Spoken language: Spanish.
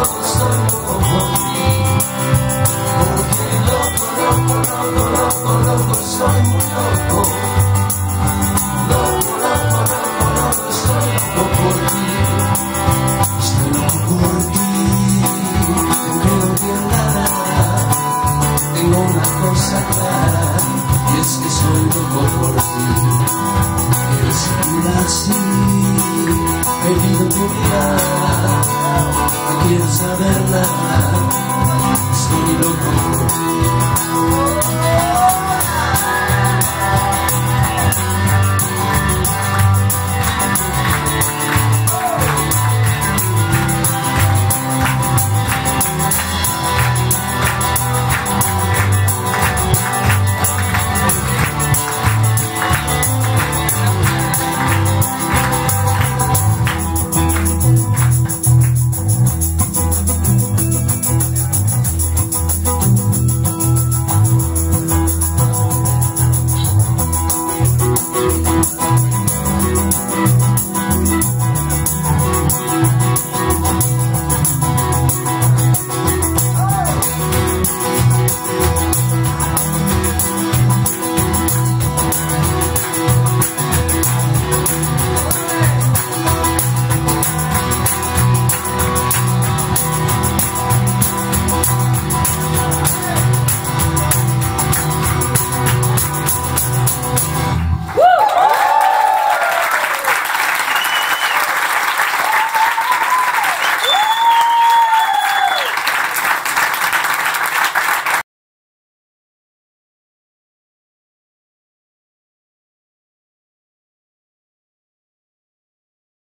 estoy loco por ti. Porque loco, loco, loco, loco, loco, estoy muy loco. Loco, loco, loco, loco, estoy loco por ti. Estoy loco por ti, aunque no entienda nada. Tengo una cosa clara, y es que soy loco por ti. Quieres seguir así, perdido tu mirada, no quiero saber nada. Estoy loco por ti.